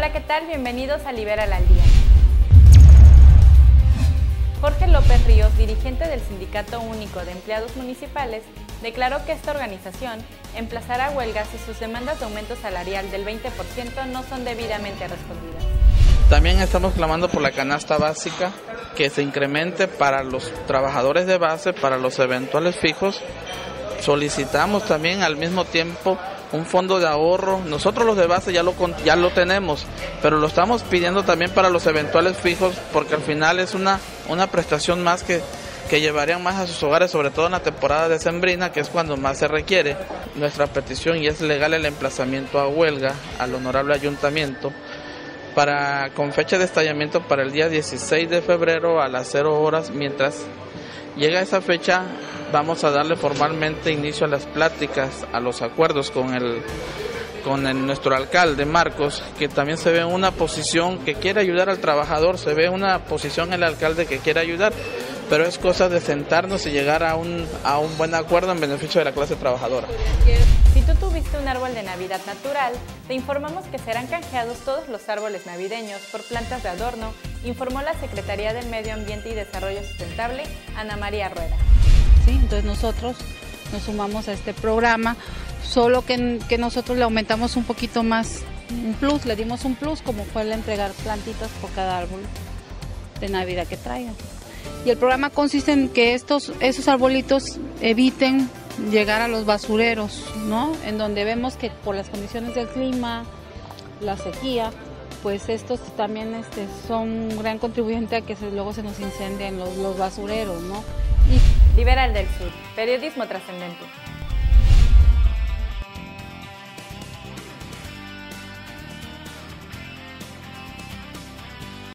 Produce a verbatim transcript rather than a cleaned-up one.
Hola, ¿qué tal? Bienvenidos a Liberal al Día. Jorge López Ríos, dirigente del Sindicato Único de Empleados Municipales, declaró que esta organización emplazará huelgas si sus demandas de aumento salarial del veinte por ciento no son debidamente respondidas. También estamos clamando por la canasta básica, que se incremente para los trabajadores de base, para los eventuales fijos. Solicitamos también al mismo tiempo un fondo de ahorro. Nosotros los de base ya lo, ya lo tenemos, pero lo estamos pidiendo también para los eventuales fijos, porque al final es una, una prestación más que, que llevarían más a sus hogares, sobre todo en la temporada decembrina, que es cuando más se requiere. Nuestra petición, y es legal el emplazamiento a huelga al honorable ayuntamiento, para con fecha de estallamiento para el día dieciséis de febrero a las cero horas. Mientras llega esa fecha, vamos a darle formalmente inicio a las pláticas, a los acuerdos con el con el, nuestro alcalde Marcos, que también se ve en una posición que quiere ayudar al trabajador, se ve una posición el alcalde que quiere ayudar, pero es cosa de sentarnos y llegar a un, a un buen acuerdo en beneficio de la clase trabajadora. Si tú tuviste un árbol de Navidad natural, te informamos que serán canjeados todos los árboles navideños por plantas de adorno, informó la Secretaría del Medio Ambiente y Desarrollo Sustentable, Ana María Rueda. Sí, entonces nosotros nos sumamos a este programa, solo que, que nosotros le aumentamos un poquito más, un plus, le dimos un plus como fue el entregar plantitas por cada árbol de Navidad que traigan. Y el programa consiste en que estos, esos arbolitos eviten llegar a los basureros, ¿no? En donde vemos que por las condiciones del clima, la sequía, pues estos también este, son un gran contribuyente a que se, luego se nos incendien los, los basureros, ¿no? Y Liberal del Sur, periodismo trascendente.